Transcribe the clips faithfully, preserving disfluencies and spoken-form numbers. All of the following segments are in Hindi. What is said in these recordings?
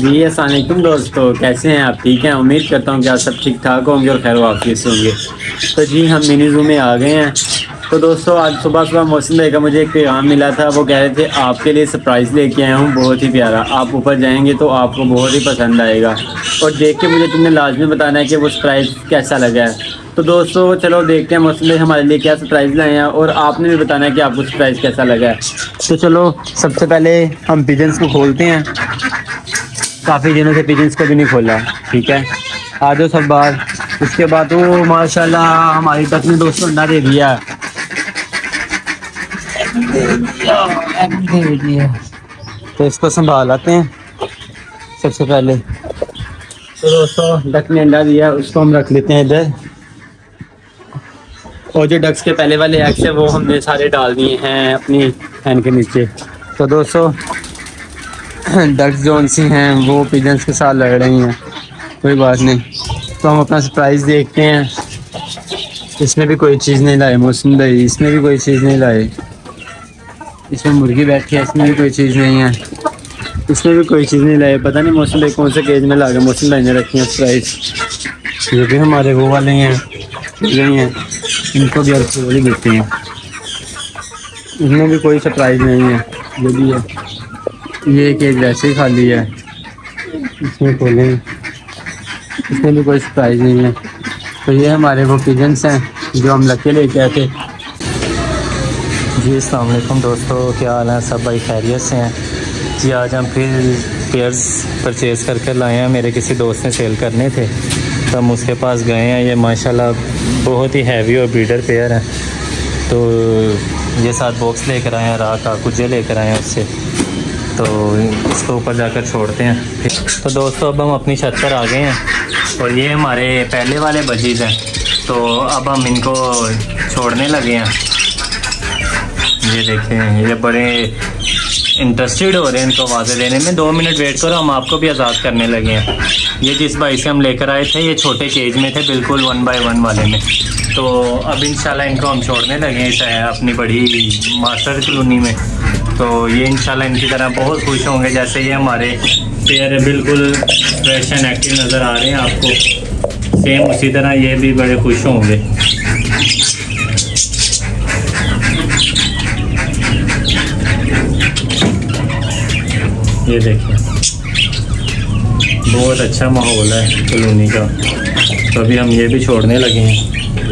जी अस्सलाम वालेकुम दोस्तों, कैसे हैं आप? ठीक हैं? उम्मीद करता हूँ कि आप सब ठीक ठाक होंगे और खैर वाफियत से होंगे। तो जी हम मिनी ज़ू में आ गए हैं। तो दोस्तों आज सुबह सुबह मौसम देखा, मुझे एक पैगाम मिला था। वो कह रहे थे आपके लिए सरप्राइज़ लेके आया हूँ, बहुत ही प्यारा। आप ऊपर जाएंगे तो आपको बहुत ही पसंद आएगा और देख के मुझे तुमने लाजमी बताना है कि वो सरप्राइज़ कैसा लगा है। तो दोस्तों चलो देखते हैं मौसम भाई हमारे लिए क्या सरप्राइज़ लाए हैं और आपने भी बताना है कि आपको सरप्राइज़ कैसा लगा है। तो चलो सबसे पहले हम पिजन्स को खोलते हैं। काफ़ी दिनों से पिजन्स को भी नहीं खोला, ठीक है। आ जाओ सब बाहर। उसके बाद वो माशाल्लाह हमारी तक ने दोस्तों अंडा दे दिया दे दिया तो इसको संभाल आते हैं सबसे पहले। तो दोस्तों डक ने अंडा दिया, उसको हम रख लेते हैं इधर। और जो डक्स के पहले वाले एग्स हैं वो हमने सारे डाल दिए हैं अपनी हैंड के नीचे। तो दोस्तों डक्स जो सी हैं वो पिजन्स के साथ लड़ रही हैं, कोई बात नहीं। तो हम अपना सरप्राइज़ देखते हैं। इसमें भी कोई चीज़ नहीं लाए मौसम भाई, इसमें भी कोई चीज़ नहीं लाए। इसमें मुर्गी बैठी है, इसमें भी कोई चीज़ नहीं है। इसमें भी कोई चीज़ नहीं लाए। पता नहीं मौसम भाई कौन से केज में ला के मौसम भाई ने रखी है सरप्राइज़। ये भी हमारे वो वाले हैं, यही हैं, इनको भी अब खोल ही देते हैं। इसमें भी कोई सरप्राइज़ नहीं है। ये भी है, ये केज वैसे ही खाली है, इसमें खोलें, इसमें भी कोई सरप्राइज़ नहीं है। तो ये हमारे वो पिजन्स हैं जो हम लके लेके आए थे। जी अस्सलाम वालेकुम दोस्तों, क्या हाल है? सब भाई खैरियत से हैं जी। आज हम फिर पेयर्स परचेज़ करके लाए हैं। मेरे किसी दोस्त ने सेल करने थे तो हम उसके पास गए हैं। ये माशाल्लाह बहुत ही हैवी और ब्रीडर पेयर हैं। तो ये साथ बॉक्स लेकर आए हैं, राह का कुजे लेकर आए हैं उससे। तो इसको ऊपर जाकर छोड़ते हैं। तो दोस्तों अब हम अपनी छत पर आ गए हैं और ये हमारे पहले वाले बजीज हैं। तो अब हम इनको छोड़ने लगे हैं। ये देखें, ये बड़े इंटरेस्टेड हो रहे हैं इनको आवाज़ें देने में। दो मिनट वेट करो, हम आपको भी आज़ाद करने लगे हैं। ये जिस भाई से हम लेकर आए थे ये छोटे केज में थे, बिल्कुल वन बाय वन वाले में। तो अब इंशाल्लाह इनको हम छोड़ने लगे हैं इस अपनी बड़ी मास्टर कॉलोनी में। तो ये इंशाल्लाह इनकी तरह बहुत खुश होंगे जैसे ये हमारे पेयर बिल्कुल फ्रेश एंड एक्टिव नज़र आ रहे हैं आपको। सेम उसी तरह ये भी बड़े खुश होंगे। ये देखिए बहुत अच्छा माहौल है कॉलोनी का। तो अभी हम ये भी छोड़ने लगे हैं।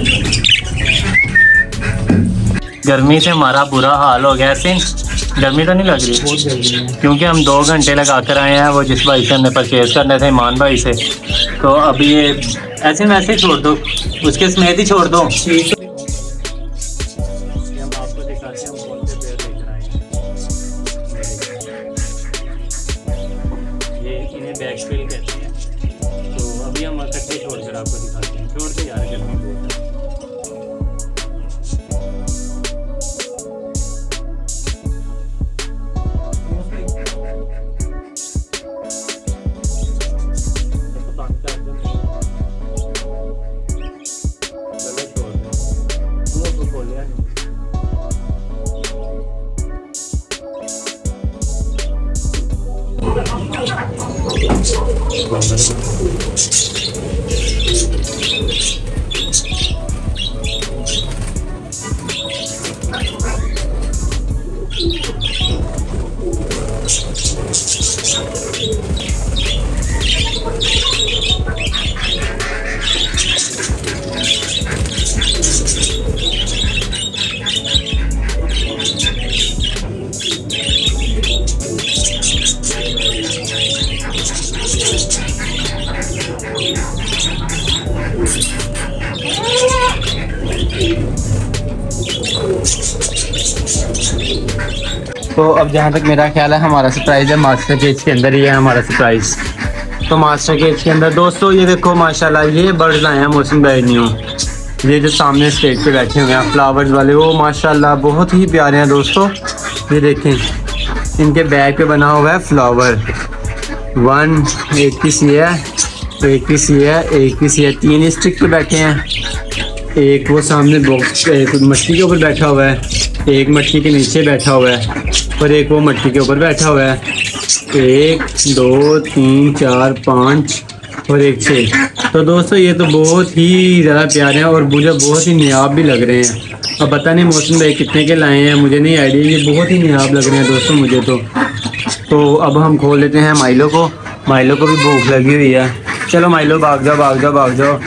गर्मी से हमारा बुरा हाल हो गया। सिन गर्मी तो नहीं लग रही? बहुत गर्मी है, क्योंकि हम दो घंटे लगा कर आए हैं वो जिस भाई से हमने परचेज़ करने थे, ईमान भाई से। तो अभी ये ऐसे वैसे ही छोड़ दो, उसके समेत ही छोड़ दो। बैकफिल कहते हैं। तो अभी हम इकट्ठे छोड़कर आपको दिखाते हैं। छोड़ के यार गर्मी बहुत है। तो अब जहाँ तक मेरा ख्याल है हमारा सरप्राइज़ है मास्टर केज के अंदर ही है हमारा सरप्राइज़। तो मास्टर केज के अंदर दोस्तों ये देखो माशाल्लाह ये बर्ड्स आए हैं मौसम भाई न्यू। ये जो सामने स्टेज पे बैठे हुए हैं फ्लावर्स वाले, वो माशाल्लाह बहुत ही प्यारे हैं दोस्तों। ये देखें इनके बैग पे बना हुआ है फ्लावर। वन एक पीस ये है, एक पीस ये है, एक पीस ये, तीन स्टिक पे बैठे हैं। एक वो सामने बॉक्स एक मट्टी के ऊपर बैठा हुआ है, एक मट्टी के नीचे बैठा हुआ है और एक वो मट्टी के ऊपर बैठा हुआ है। एक दो तीन चार पाँच और एक छः। तो दोस्तों ये तो बहुत ही ज़्यादा प्यारे हैं और मुझे बहुत ही नायाब भी लग रहे हैं। अब पता नहीं मौसम भाई कितने के लाए हैं, मुझे नहीं आइडिया, ये बहुत ही नायाब लग रहे हैं दोस्तों मुझे तो। तो अब हम खोल लेते हैं माइलो को। माइलो को भी भूख लगी हुई है। चलो माइलो भाग जाओ भाग जाओ भाग जाओ।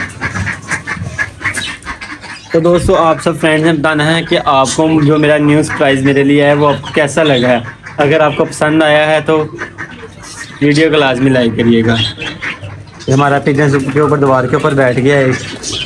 तो दोस्तों आप सब फ्रेंड्स ने बताना है कि आपको जो मेरा न्यू सरप्राइज़ मेरे लिए है वो आपको कैसा लगा है। अगर आपको पसंद आया है तो वीडियो को लाजमी लाइक करिएगा। हमारा पिजन के ऊपर दीवार के ऊपर बैठ गया है।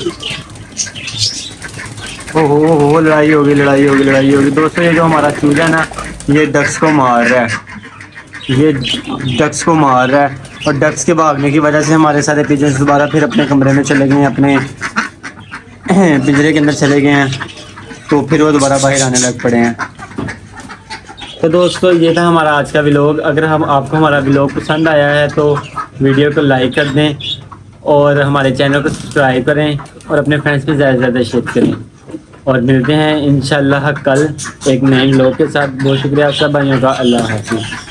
ओहो हो लड़ाई होगी लड़ाई होगी लड़ाई होगी दोस्तों। ये जो हमारा चूजा ना ये डक्स को मार रहा है, ये डक्स को मार रहा है और डक्स के भागने की वजह से हमारे सारे पिजन दोबारा फिर अपने कमरे में चले गए हैं, अपने पिंजरे के अंदर चले गए हैं। तो फिर वो दोबारा बाहर आने लग पड़े हैं। तो दोस्तों ये था हमारा आज का व्लॉग। अगर हम आपको हमारा व्लॉग पसंद आया है तो वीडियो को लाइक कर दें और हमारे चैनल को सब्सक्राइब करें और अपने फ्रेंड्स में ज़्यादा से ज़्यादा शेयर करें। और मिलते हैं इंशाल्लाह कल एक नए व्लॉग के साथ। बहुत शुक्रिया आप सब भाइयों का। अल्लाह हाफ़िज़।